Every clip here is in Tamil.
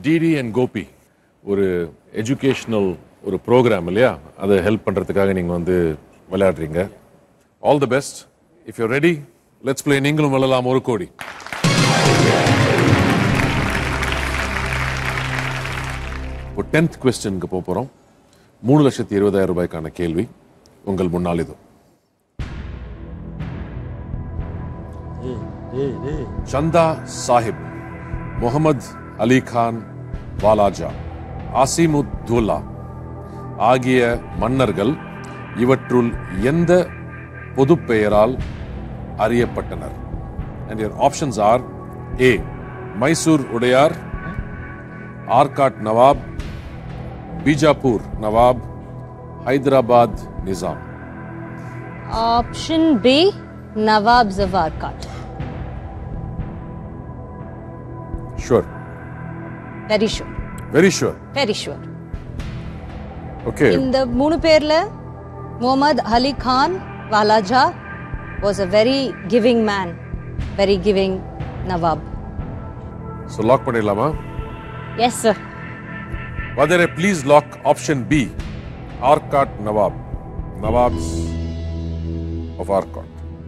டிடி அண்ட் கோபி ஒரு எஜுகேஷனல் ஒரு ப்ரோக்ராம் இல்லையா, அதை ஹெல்ப் பண்ணுறதுக்காக நீங்கள் வந்து விளையாடுறீங்க. All the best. If you ready, let's play நீங்களும் வெல்லலாம் 1 கோடி. இப்போ 10th கொஸ்டினுக்கு போக போகிறோம். 3,20,000 ரூபாய்க்கான கேள்வி உங்கள் முன்னால் இது. சந்தா சாஹிப், முகமது அலி கான் வாலாஜா, ஆசிமுத்தூல்லா ஆகிய மன்னர்கள் இவற்றுள் எந்த பொது பெயரால் அறியப்பட்டனர்? And your options are A. Mysore Udaiyar, Arcot Nawab, Bijapur Nawab, Hyderabad Nizam. Option B, Nawabs of Arcot. Sure. Very sure. Very sure. Very sure. Okay. இந்த 3 பேர்ல Muhammad Ali Khan Walajah was a very giving man, very giving Nawab. So lock பண்ணிடலாமா? Yes sir. Vadere, please lock option B, Arcot Nawab, Nawabs of Arcot.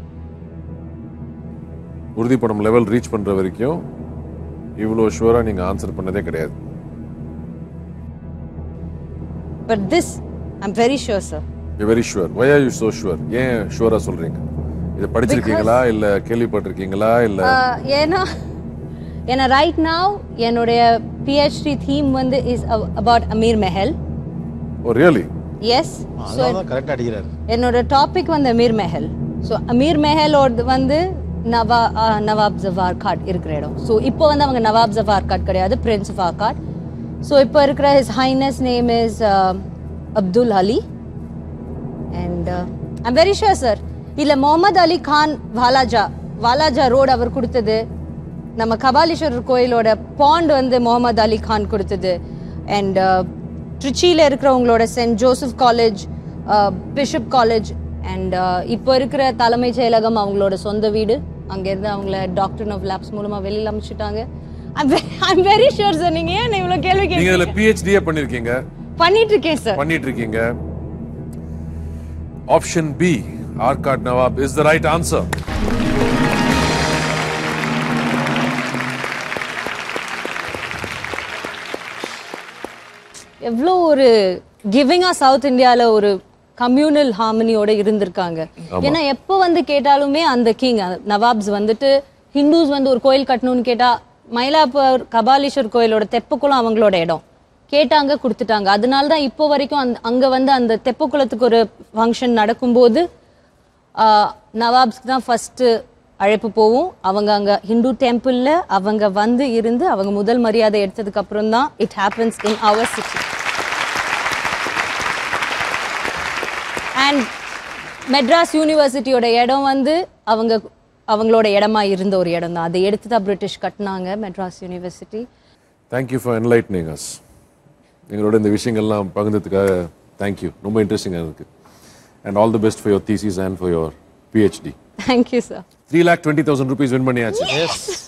உறுதிப்படும் லெவல் ரீச் பண்ற வரைக்கும் இவ்வளோ ஷூரா நீங்க ஆன்சர் பண்ணதே கிடையாது. But this I'm very sure sir. You're very sure. Why are you so sure? ஏன் ஷூரா சொல்றீங்க? இத படிச்சிருக்கீங்களா இல்ல கேள்விப்பட்டிருக்கீங்களா இல்ல? ஏன்னா right now என்னோட PhD theme வந்து is about Amir Mahal. Oh really? Yes. So கரெக்ட்டா அடிக்கிறார். என்னோட டாபிக் வந்து Amir Mahal. So Amir Mahal வந்து Nawabs of Arcot இருக்கிற இடம். So இப்போ வந்து அவங்க Nawabs of Arcot கிடையாது, Prince of Arcot. So இப்போ இருக்கிற His Highness name is Abdul Ali. And I'm very sure sir. இல்ல முகமது அலி கான் வாலாஜா ரோடு அவர் கொடுத்தது. நம்ம கபாலீஸ்வரர் கோயிலோட பாண்ட் வந்து முகமது அலி கான் கொடுத்தது. அண்ட் ட்ரிச்சியில் இருக்கிறவங்களோட saint Joseph college, bishop college, and இப்போ இருக்கிற தலைமைச் செயலகம் அவங்களோட சொந்த வீடு. அங்கேருந்து அவங்கள டாக்டர் ஆஃப் லேப்ஸ் மூலமா வெளியில் அமைச்சிட்டாங்க. I'm very sure sir. நீங்க ஏன் இவ்வளோ கேள்வி கேட்குறீங்க? நீங்க இதுல PhD பண்ணிருக்கீங்க. பண்ணிட்டு இருக்கேன் சார். பண்ணிட்டு இருக்கீங்க. Option B, Arcot Nawab is the right answer. எவ்வளோ ஒரு கிவிங்கா சவுத் இந்தியாவில் ஒரு கம்யூனல் ஹார்மனியோட இருந்திருக்காங்க. ஏன்னா எப்போ வந்து கேட்டாலுமே அந்த கிங் நவாப்ஸ் வந்துட்டு ஹிந்துஸ் வந்து ஒரு கோயில் கட்டணும்னு கேட்டா மயிலாப்பூர் கபாலீஸ்வர் கோயிலோட தெப்பக்குளம் அவங்களோட இடம் கேட்டாங்க, கொடுத்துட்டாங்க. அதனால தான் இப்போ வரைக்கும் அங்கே வந்து அந்த தெப்பக்குளத்துக்கு ஒரு ஃபங்க்ஷன் நடக்கும்போது நவாப்ஸ்க்கு தான் ஃபர்ஸ்ட் அழைப்பு போகும். அவங்க அங்கே ஹிந்து டெம்பிளில் அவங்க வந்து இருந்து அவங்க முதல் மரியாதை எடுத்ததுக்கு அப்புறம் தான் it happens in our city. And Madras யூனிவர்சிட்டியோட இடம் வந்து அவங்களோட இடமா இருந்த ஒரு இடம் தான். அதை எடுத்து தான் பிரிட்டிஷ் கட்டினாங்க Madras university. Thank you for enlightening us. எங்களோட இந்த விஷயங்கள்லாம் பகிர்ந்ததுக்காக தேங்க்யூ. ரொம்ப இன்ட்ரெஸ்டிங்காக இருக்குது. And all the best for your thesis and for your PhD. Thank you sir. 3,20,000 rupees win பண்ணியாச்சு. Yes.